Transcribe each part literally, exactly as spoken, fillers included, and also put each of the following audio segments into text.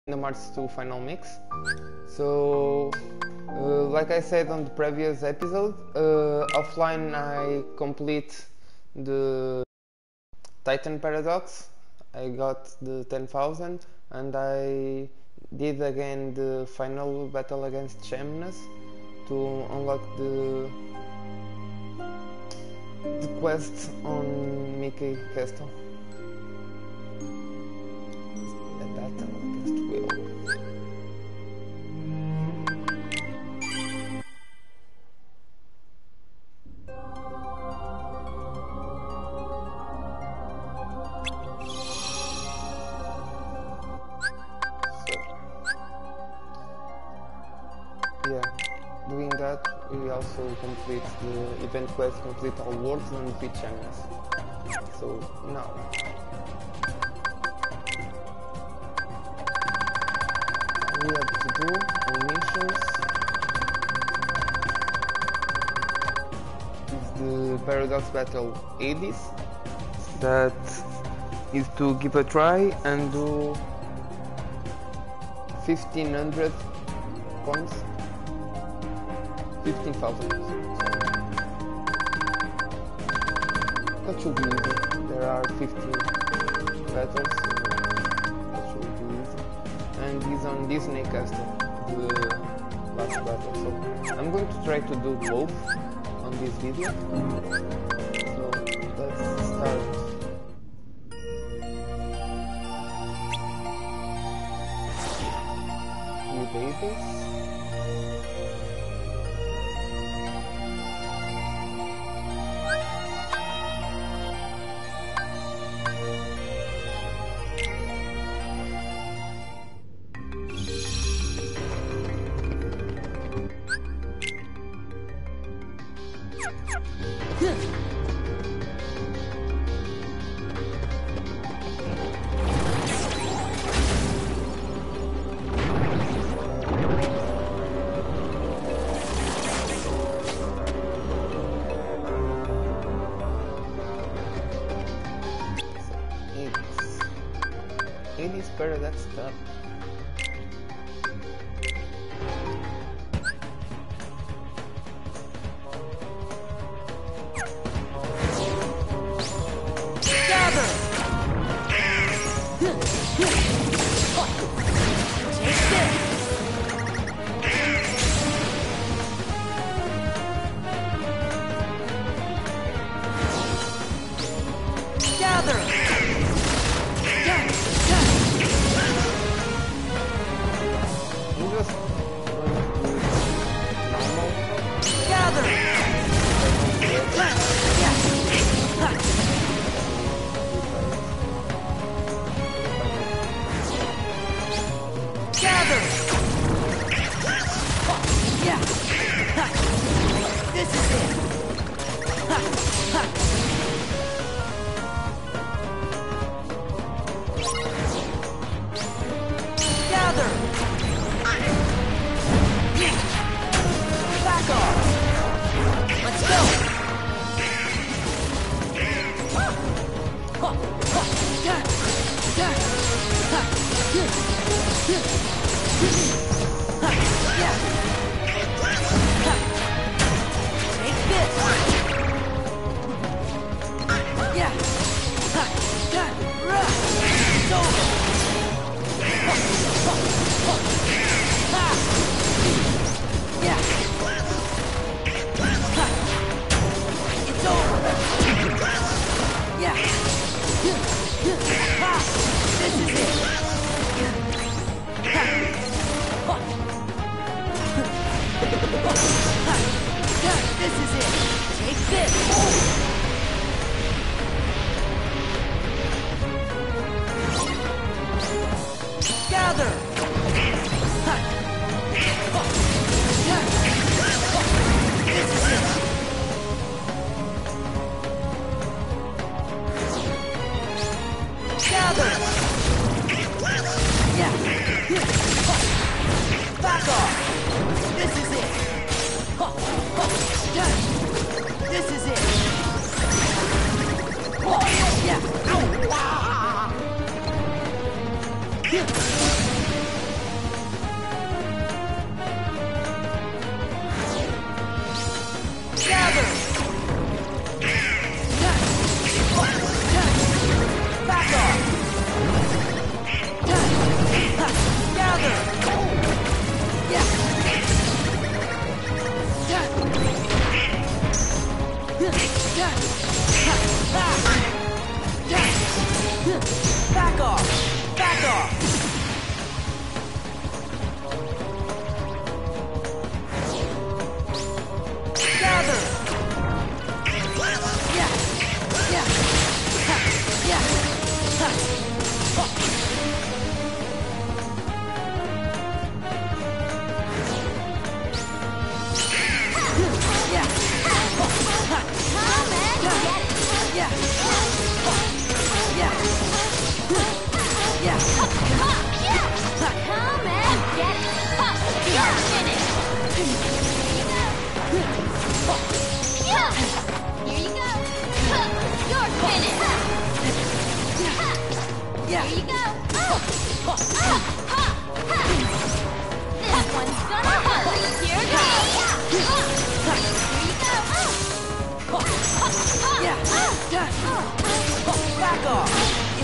Kingdom Hearts two Final Mix. So, uh, like I said on the previous episode, uh, offline I complete the Titan Paradox. I got the ten thousand and I did again the final battle against Chemnus to unlock the the quest on Mickey Castle. The battle against Will. Yeah, doing that we also complete the event quest, complete all worlds and defeat Chemnus. So now we have to do our missions. Is the Paradox Battle Hades, that is to give a try and do fifteen hundred points. fifteen thousand. That should be easy. There are fifteen battles, so that should be easy. And he's on Disney Castle, the last battle. So I'm going to try to do both on this video. So let's start. With Hades. Hades Paradox stuff.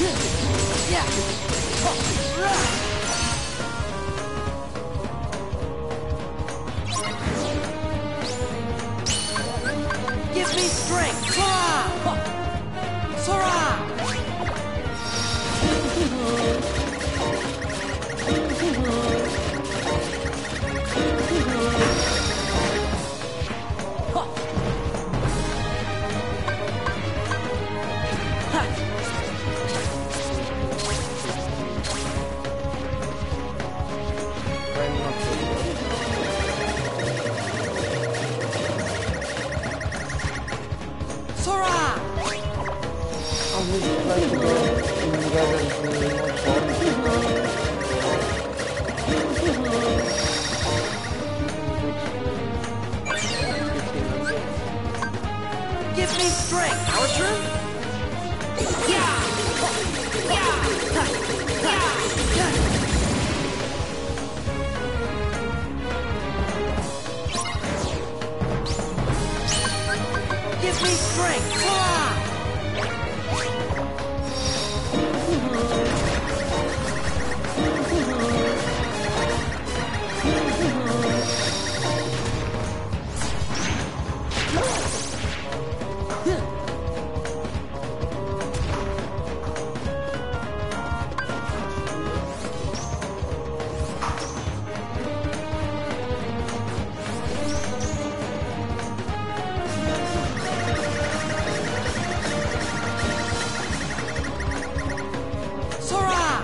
Yeah. Give me strength. Sora! Sora! Try not to. Sora! I would like to go together to more Give me strength. Our turn? Yeah! Yeah! Yeah! Give me strength. Sora! Sora!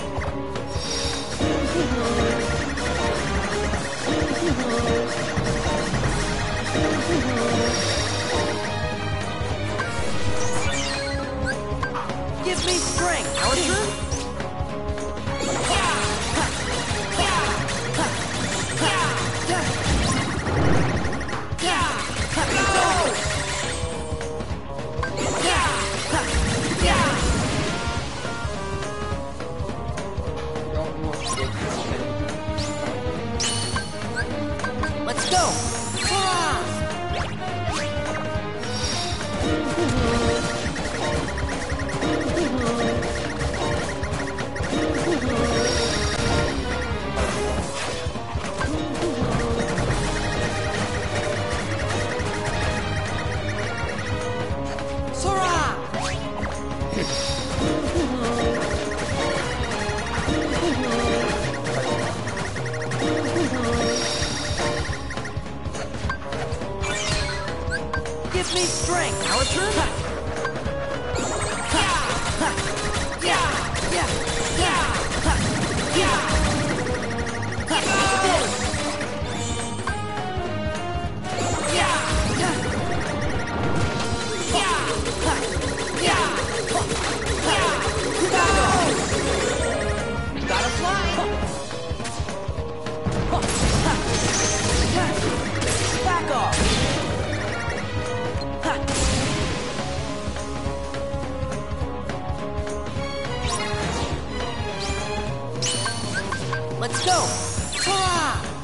Give me strength. Our turn? Yeah! Yeah! Yeah! Yeah! Go! Yeah! Yeah! Let's go! Sora! Sora! Give me strength. Our turn? Yeah! Yeah! Yeah! Yeah! Yeah! This! Yeah! Yeah! Yeah! Yeah! Go! Gotta fly! Back off! Let's go! Hurrah!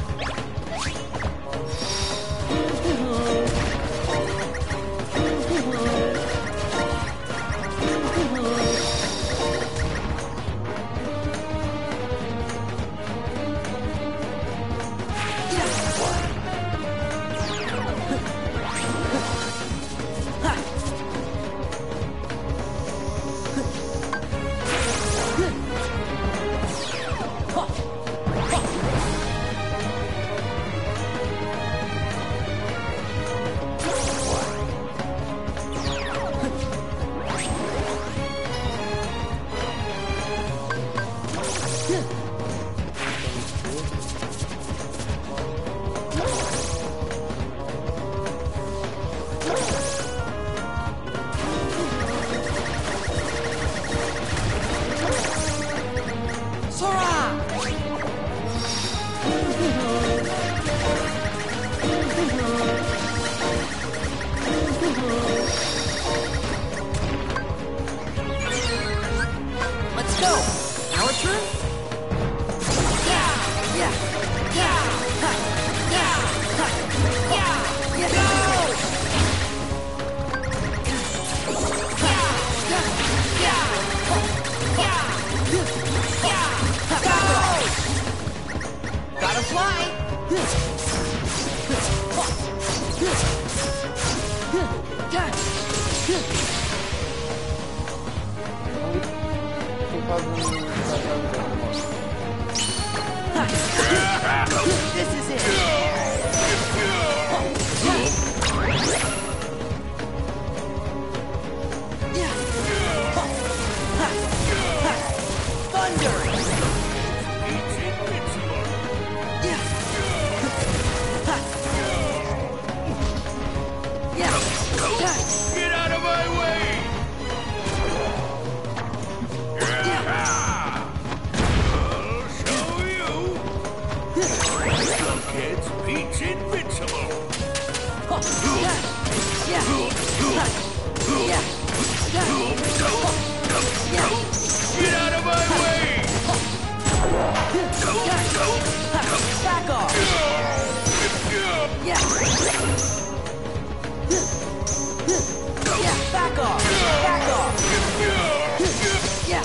Get out of my way! Back off! Yeah. Yeah, back off! Back off! Yeah.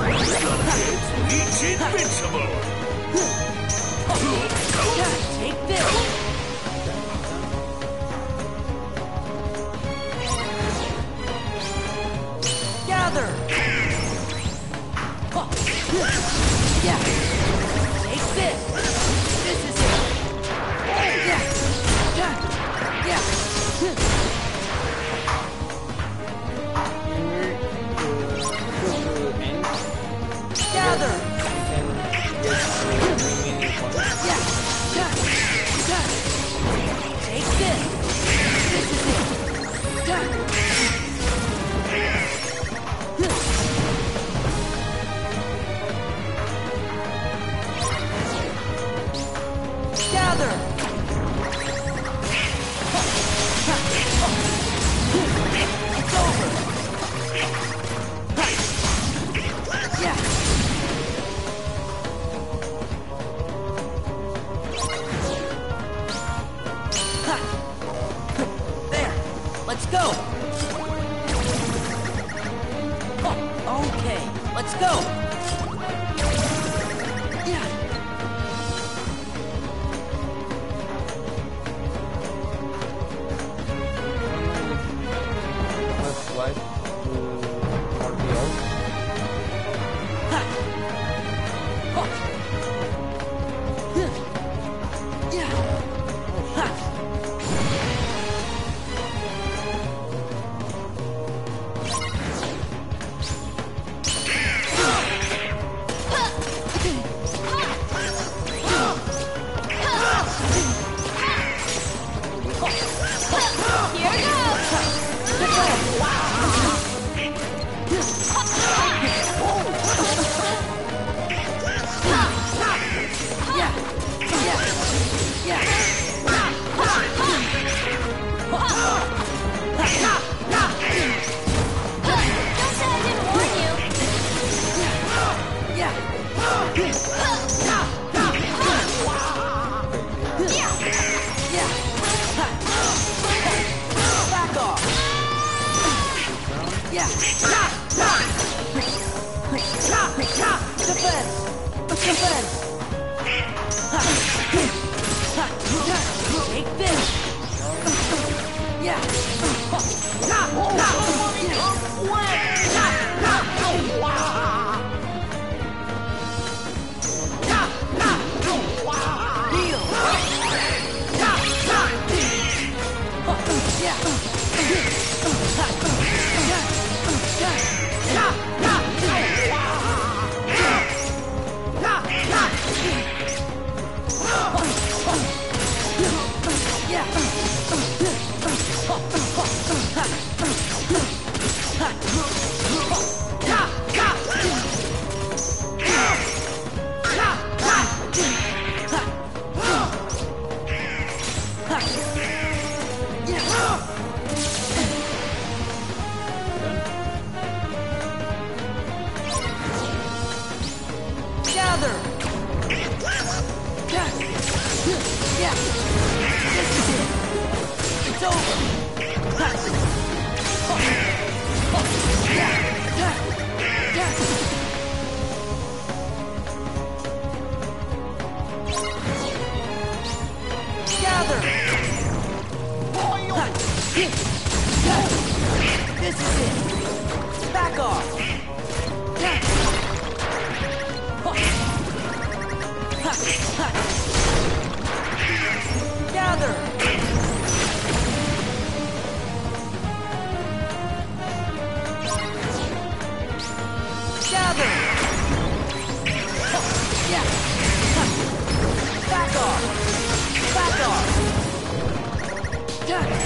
It's invincible! Take this! Gather! Yeah. Take this! This is it! Yeah! Yeah! Yeah! Gather! Yeah! Yeah! Yeah! Take this! This is it! Yeah! Gather! It's over! Yeah! There! Let's go! Okay, let's go! Yeah! Let's slide to more health. Take this! Yeah! Gather! Yeah! This is it! It's over! Yeah! Yeah! Yeah! Gather! This is it! Back off! Gather! Gather! Yeah! Back off! Back off! Gather!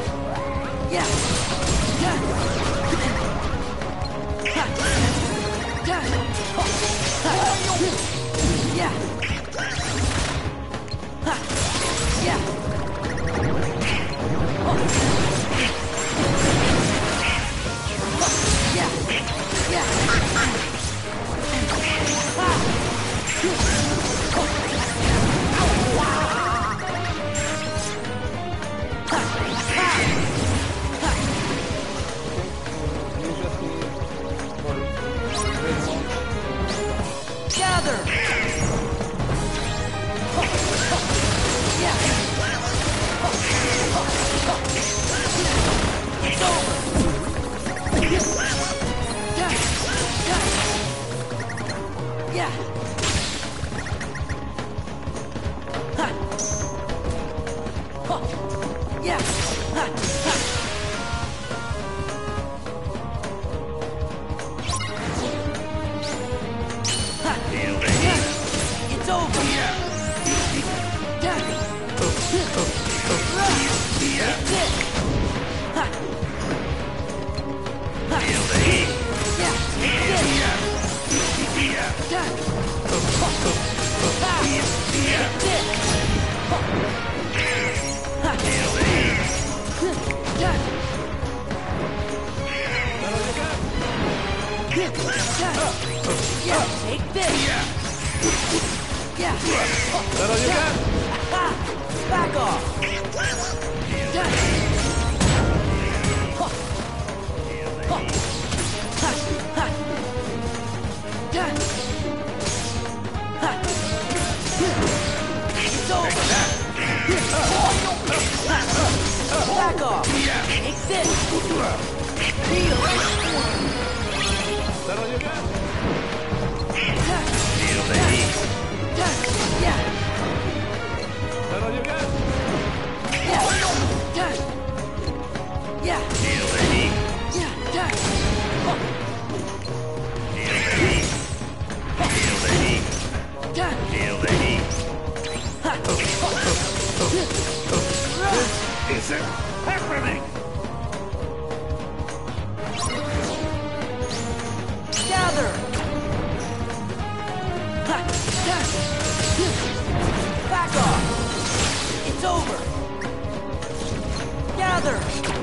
Yeah! Gather! Yeah! It's over! Yeah! Yeah! Ha! Huh. Yeah! Ha! Ha! Ha! Yeah! It's over! Yeah! Yeah! That's it! Ha! Ha! Yeah! That's it! Yeah! Ha! That's it! Ha! Yeah, take this! Yeah! That all you got? Ha! Back off! Yeah! Ha! Ha! Ha! Ha! Yeah! Ha! It's over! Back off! Take this! Heal! That all you got? Feel the heat! Yeah! That all you got? Yeah! Yeah! Feel the heat. Yeah! Yeah! Feel the heat. Feel the heat. Yeah! Feel the heat. This isn't happening. Gather! Back off! It's over! Gather!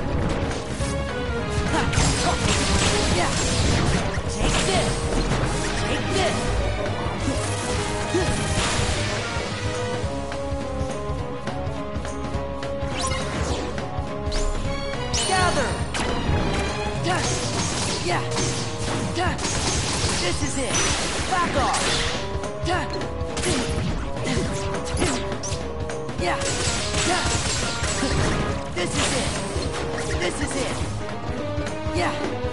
Yeah! Take this! Take this! Gather! Yeah! This is it! Back off! Yeah! This is it! This is it! Yeah!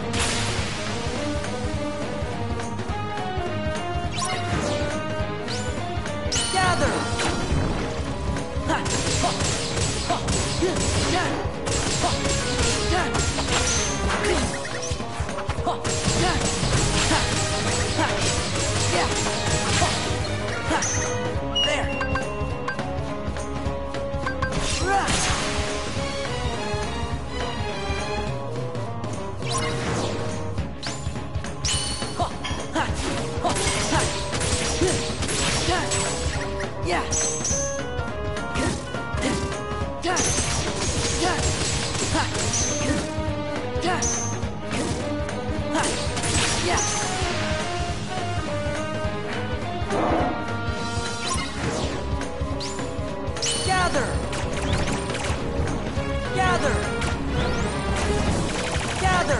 Gather! There! Yeah! Yeah! Gather! Gather! Gather!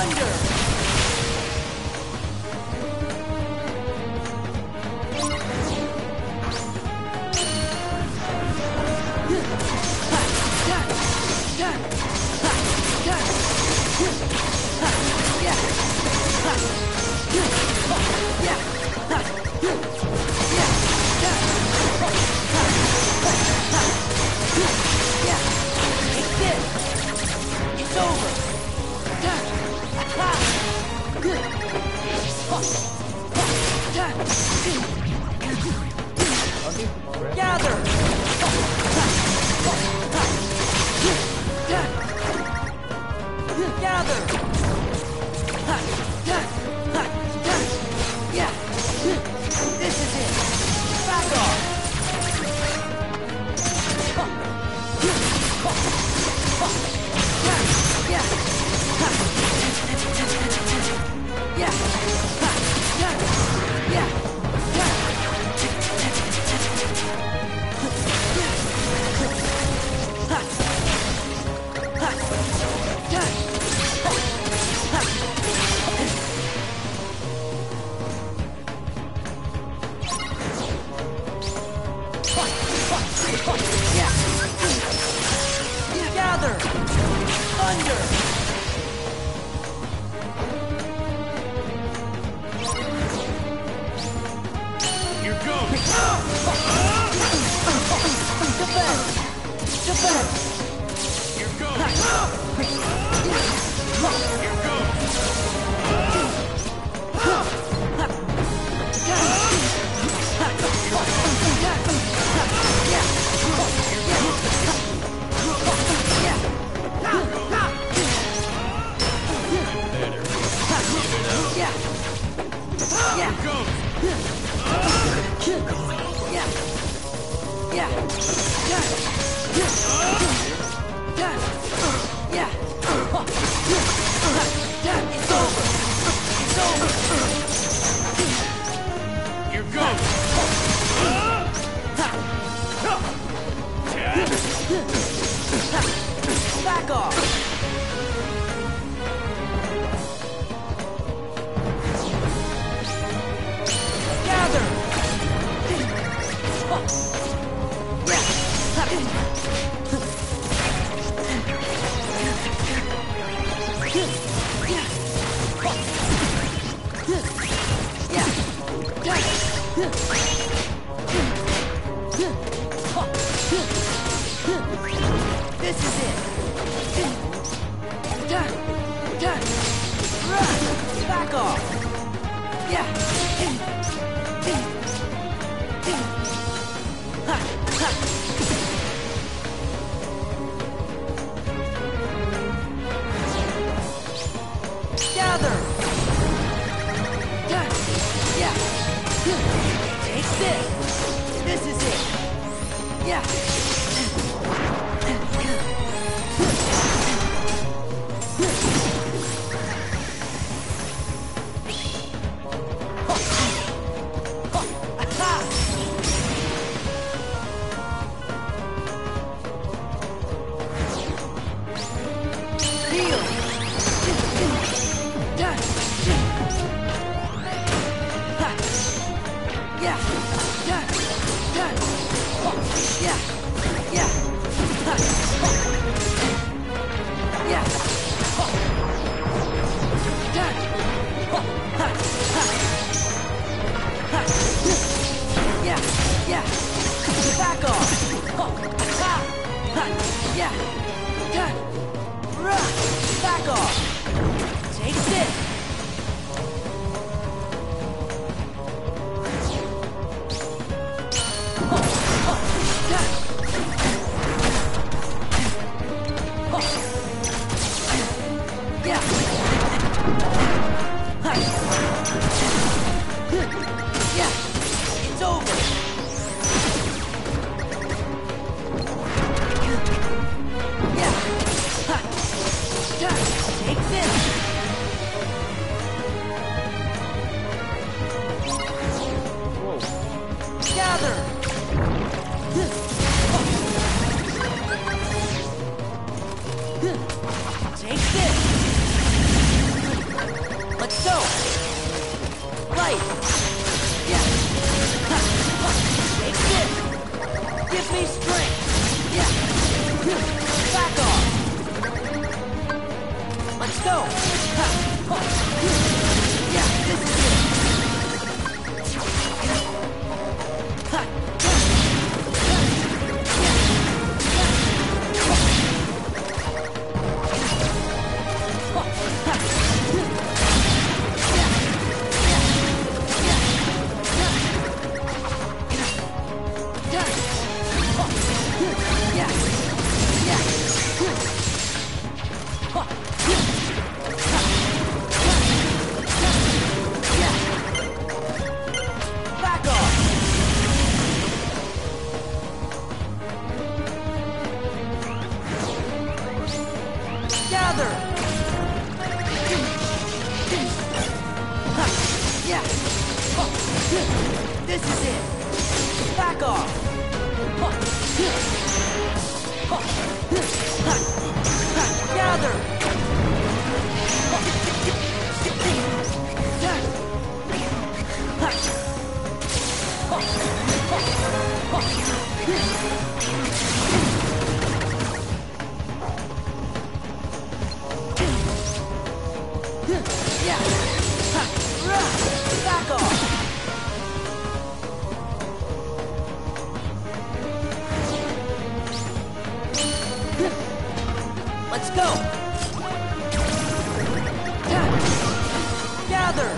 Thunder! It's over! Okay, alright. Gather! Gather! Yeah! This is it! Back off! Yeah! Yeah! Yeah! Gather! Thunder! Here goes! Defend! Defend! Here goes! Here goes! Yeah! Yeah! Here goes! Yeah! Yeah! Yeah! It's over! It's over! Here goes! Back off! Gather! This is it! Back off! Yeah! Gather! Yeah! Take this! This is it! Yeah! Back off! Yeah! Back off! Take this! It's over! Take this! Gather! Take this! Let's go! Ha. Yeah, this is it! Ha. Back off! Gather! Ha. Yeah! This is it! Back off! Ha. Ha. Gather! Yeah! Back off! Let's go! Gather!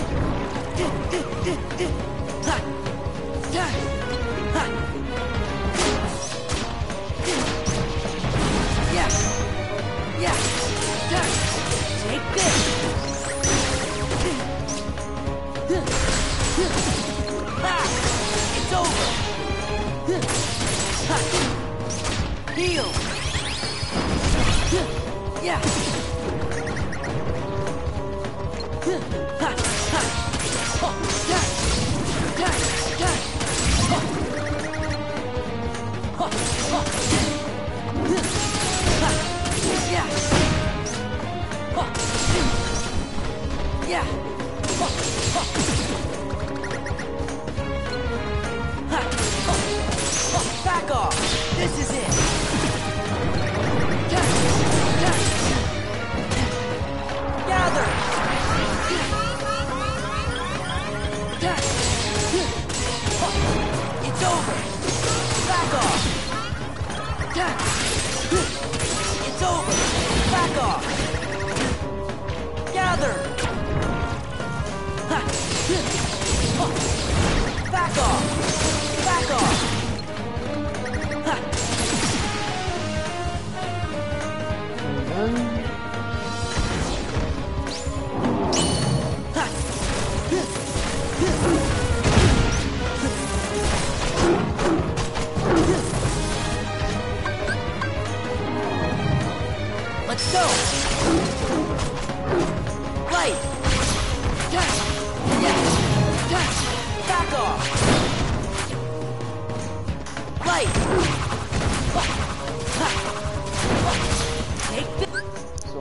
Yeah! Yeah! Take this! Ha! It's over! Ha! Heal! Yeah! Ha! Ha! Oh, yeah! Yeah! Yeah! Oh. Oh. Oh. Ha! Yeah! Oh. Yeah! Oh. Oh. Ha! Oh. Oh. Back off! This is it! Yeah! Yeah! Gather! Yeah! Oh. It's over! Back off! Yeah! It's over! Back off! Gather! Ha! Oh. Back off! Back off! Ha! And then Ha! Let's go! Right! Yeah! Yeah! Yeah! Back off! Right! Ha! Take this! so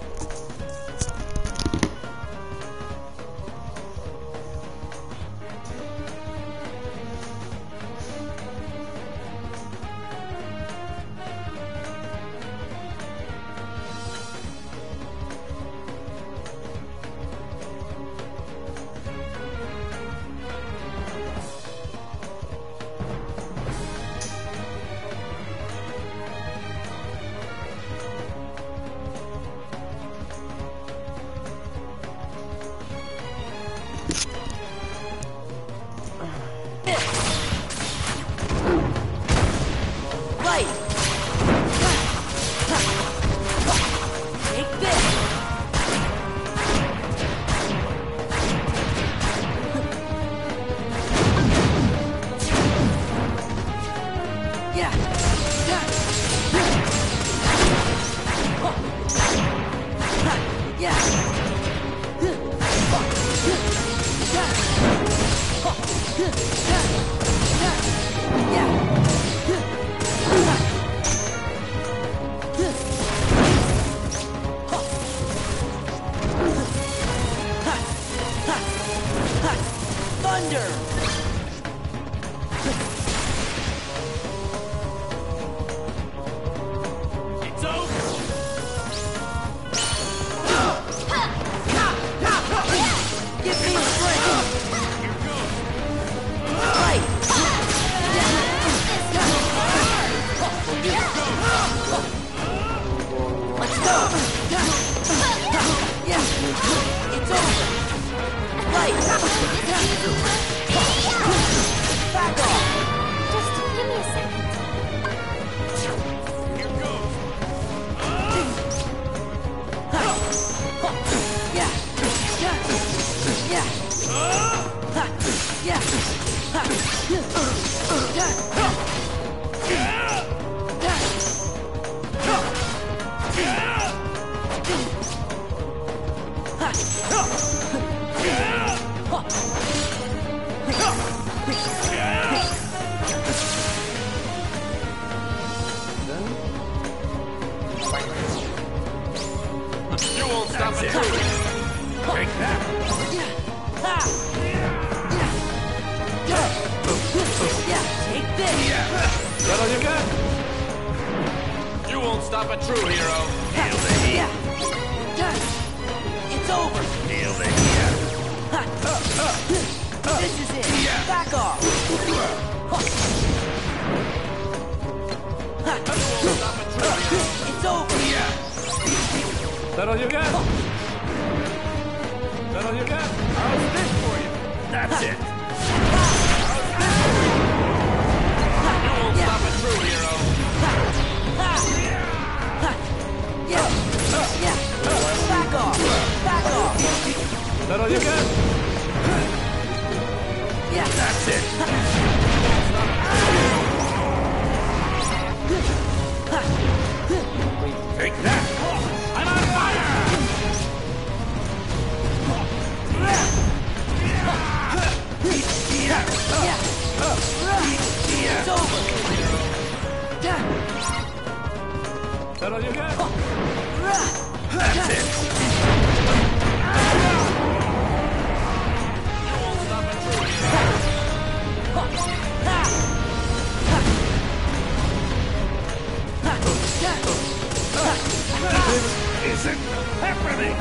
Right! Take this! Yeah! Yeah! Yeah! Thunder! It's over! over. Light. Back off. Just give me a second. Here goes. Yeah. Yeah. Yeah. Yeah. You won't stop it. Take that. Yeah, take this. That all you got? You won't stop a true hero. Feel the heat. Yeah. It's over. Feel the heat. This is it. Back off. You won't stop a true hero. It's over. That all you got? That all you got? How's this for you? That's it. You won't Yeah. stop a true hero. Yeah. Yeah. Back off. Back off. That all you got? Yeah. That's it. Take that. I'm on fire. Yeah. It's over. That all you got? That's it. You won't stop a true hero. This isn't happening.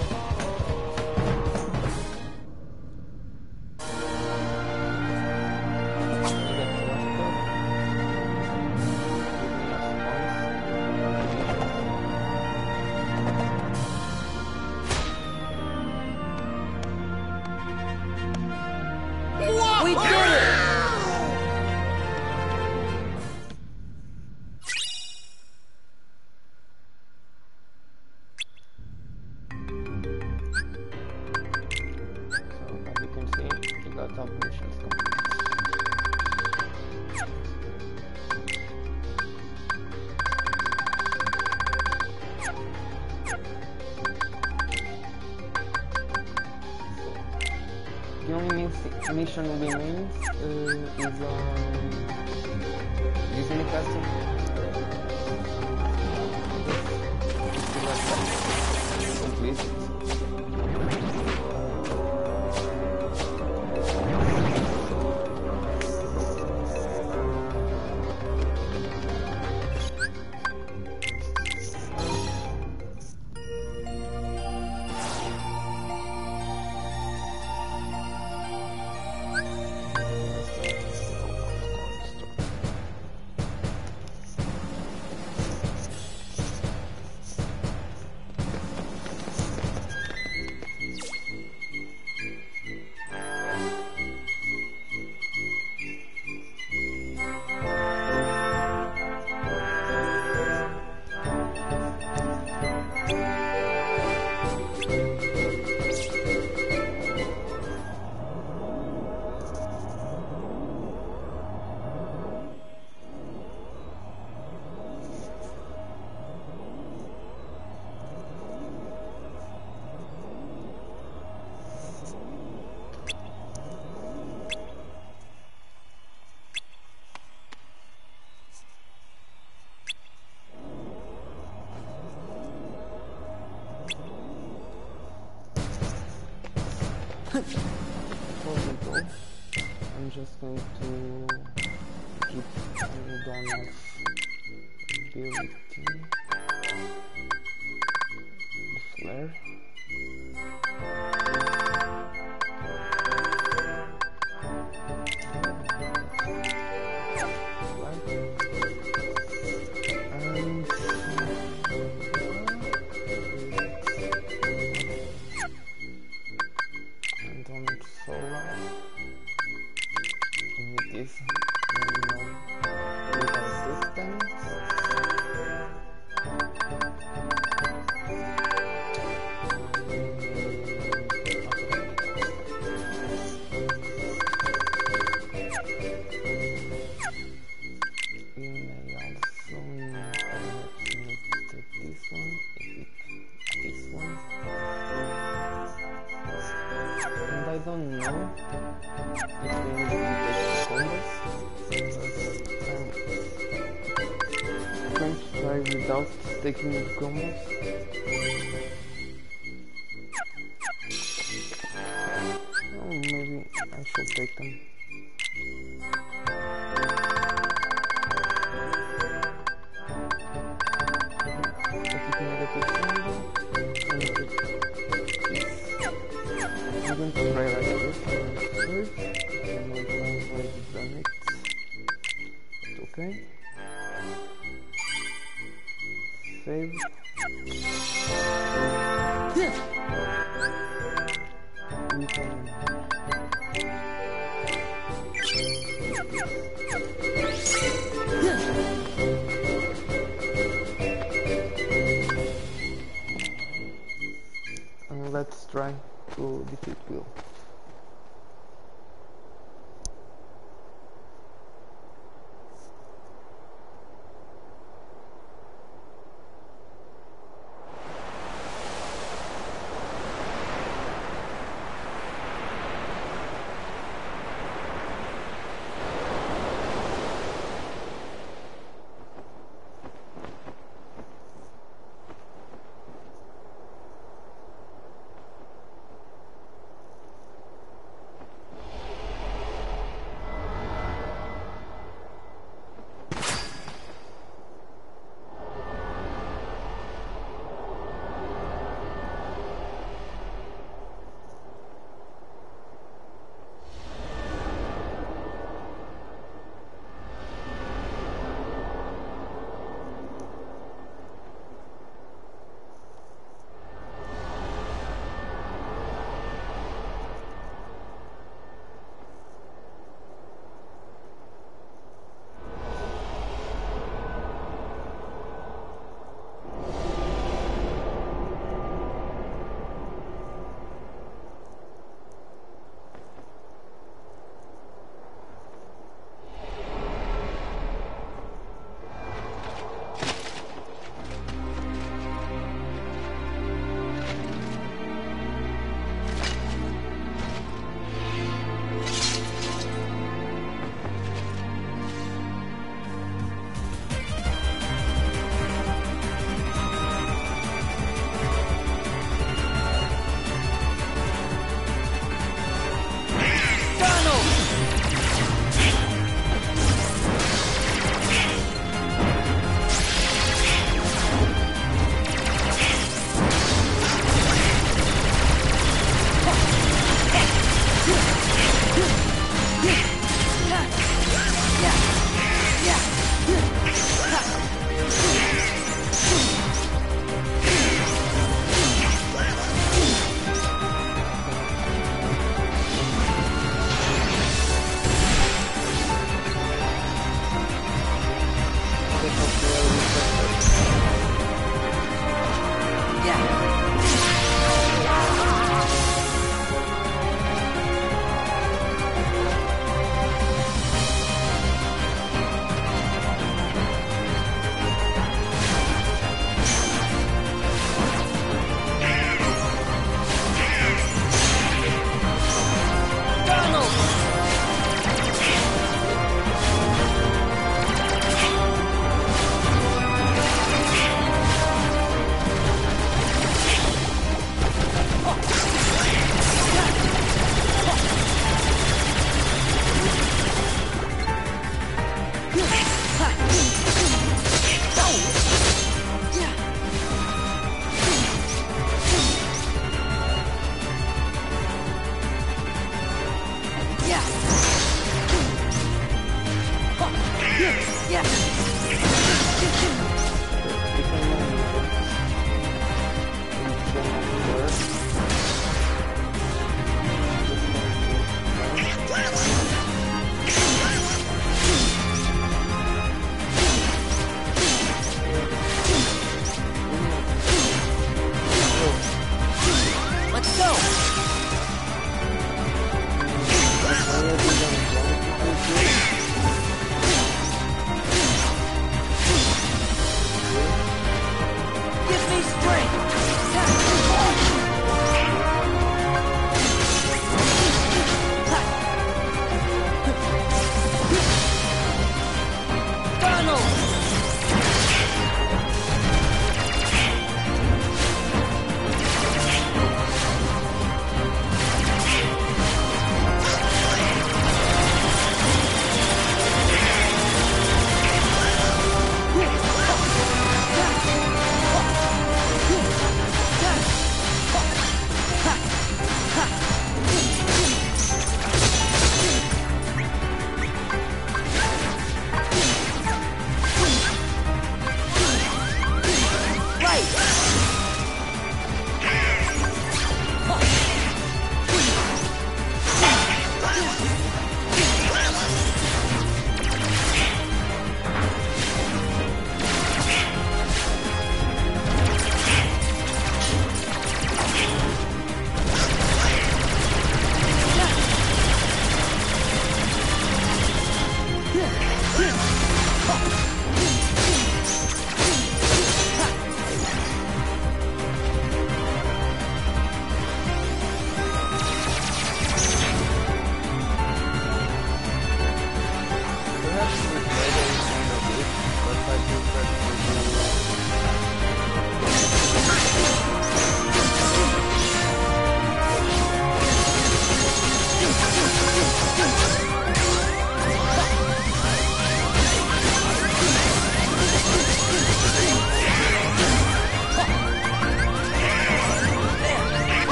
We did it! So as you can see, we got top missions complete. The only mis- mission remains uh, is on Disney Castle. Complete. Before we go, I'm just going to keep hold on of ability, the flare. And now. It's going to take combos. But I'm going to try without taking the combos. Oh, maybe I should take them. I'm going to try like this first. I don't know if I've done it. But okay. Save. We can and let's try to defeat Will.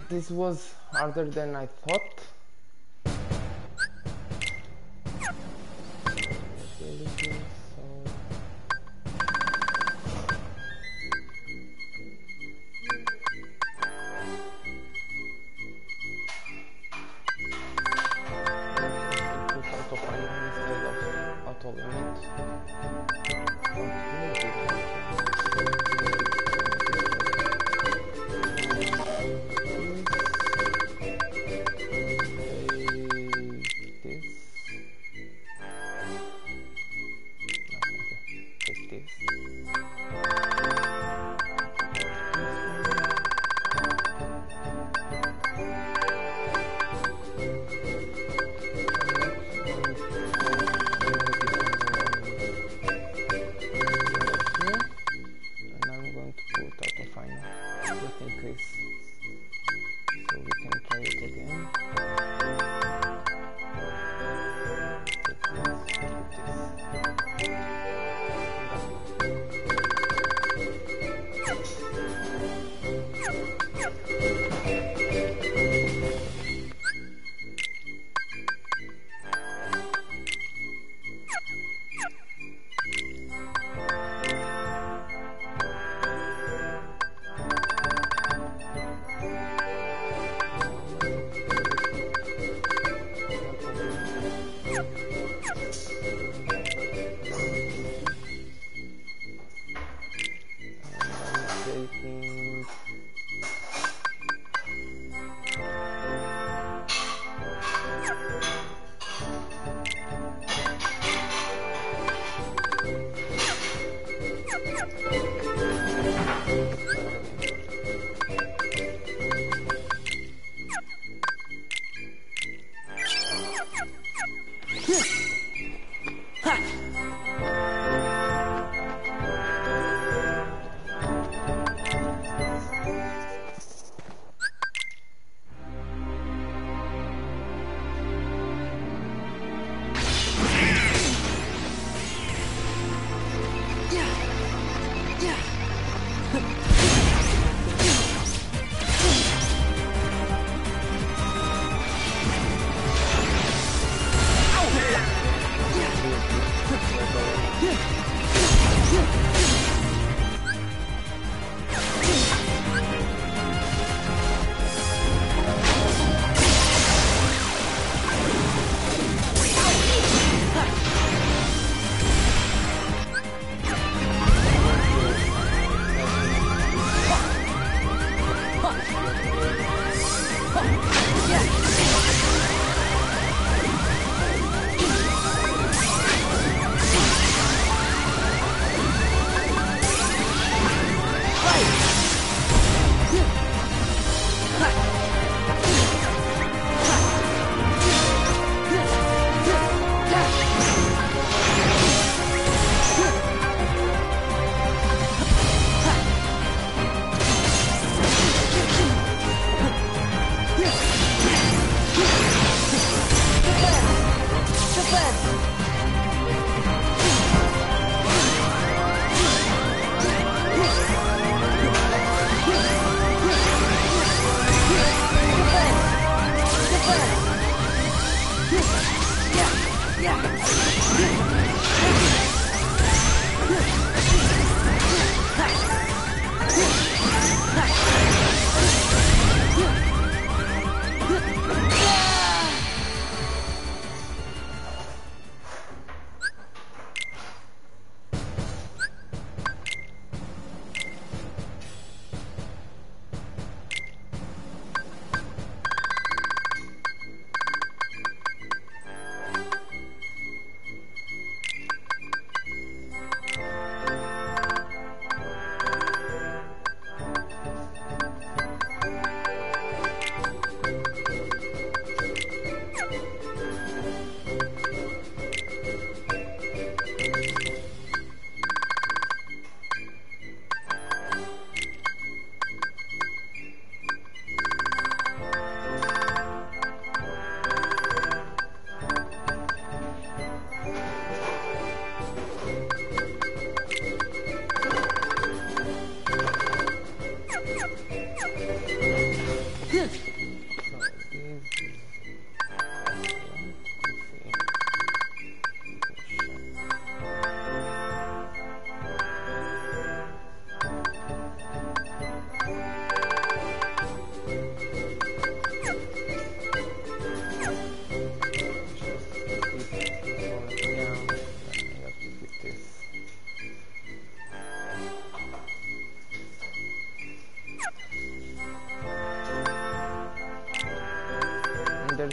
this was harder than I thought.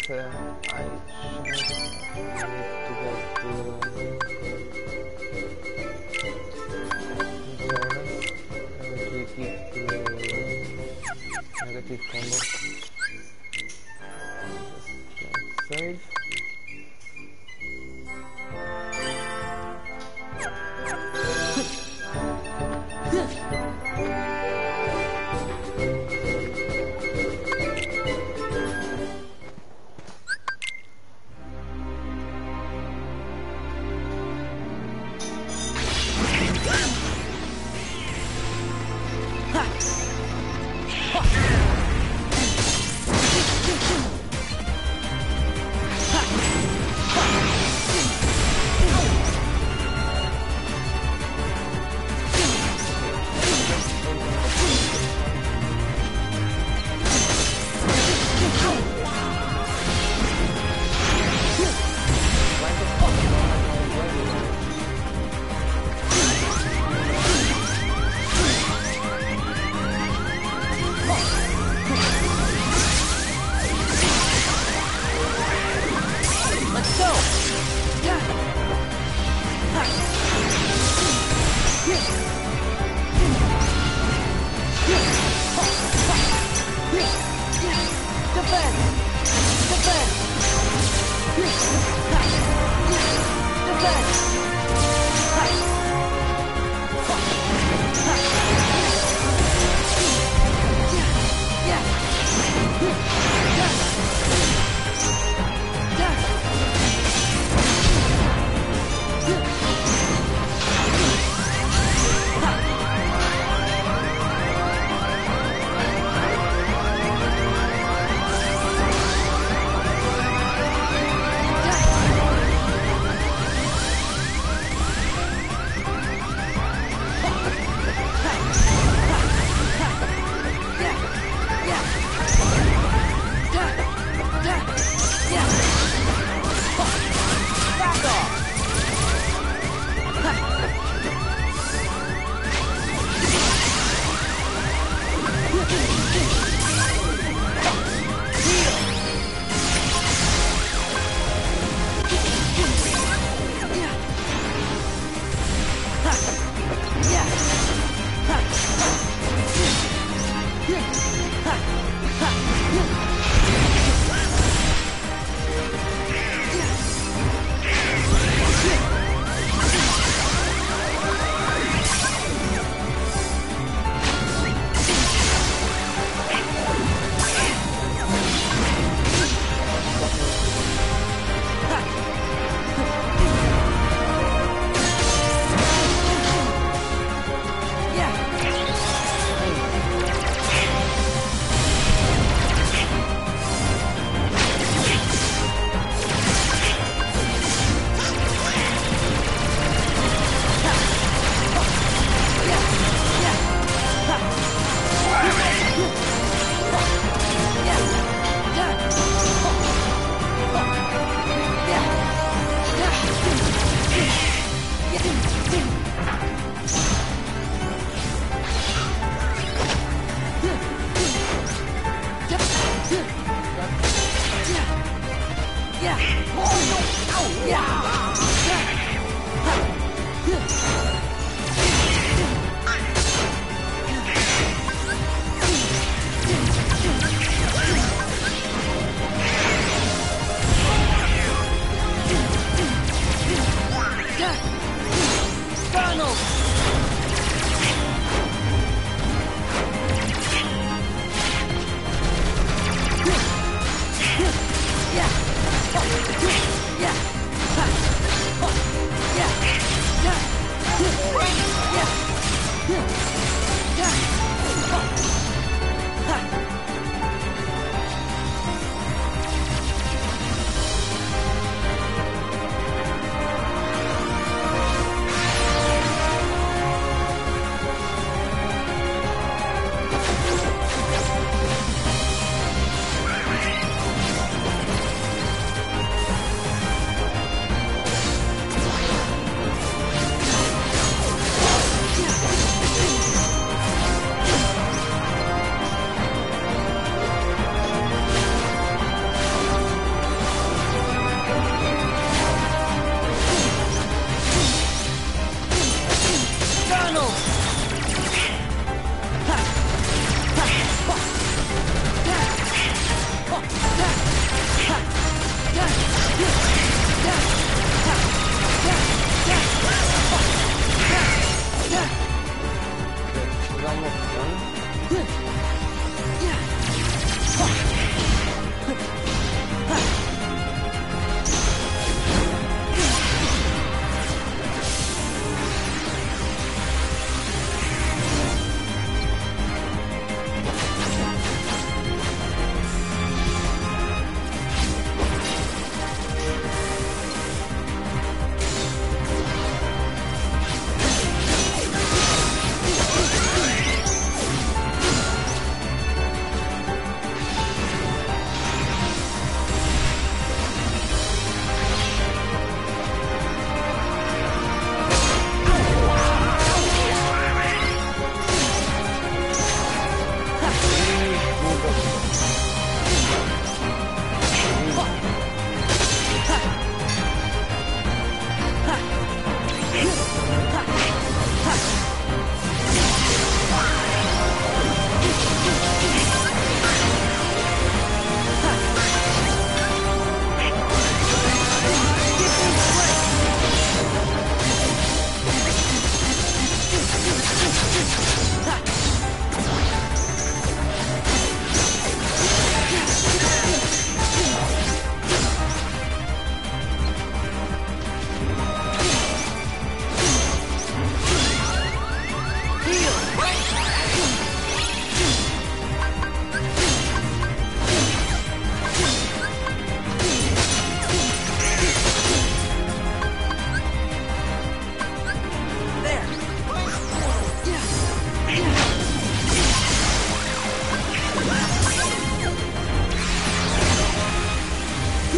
moment uh, I need to get the tornaments uh, to equip the negative combo. Just save.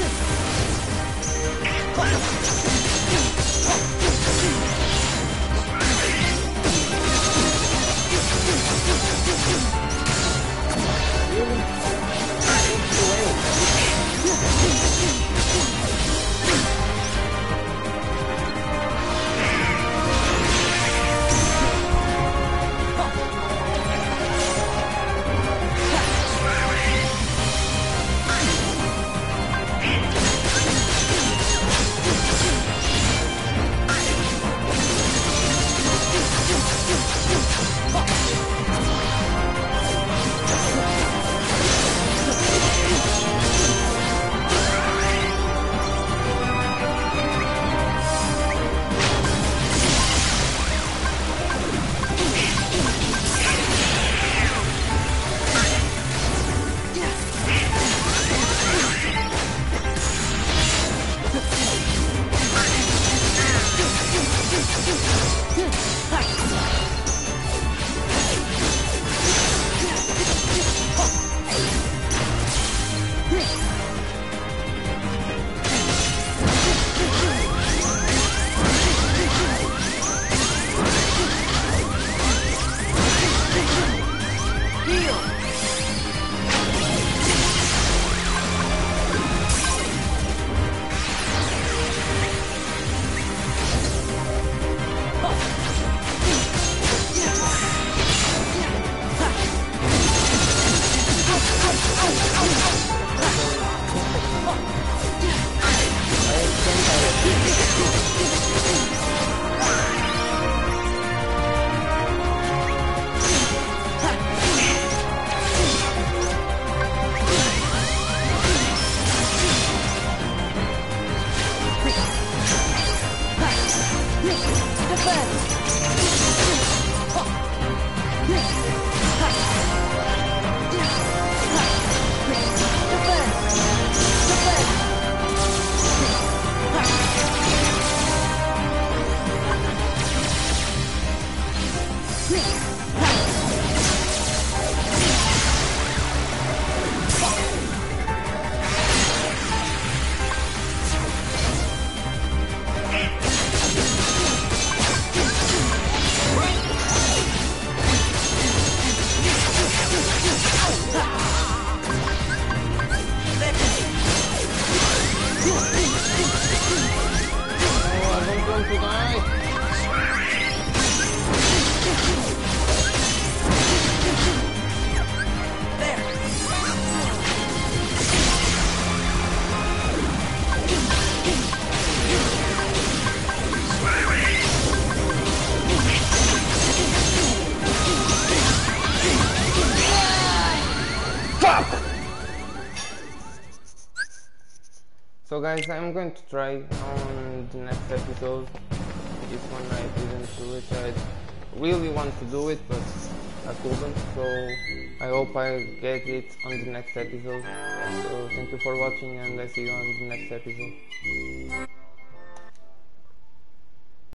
So guys, I'm going to try on the next episode. This one I didn't do it. I really want to do it, but I couldn't. So I hope I get it on the next episode. So thank you for watching, and I see you on the next episode.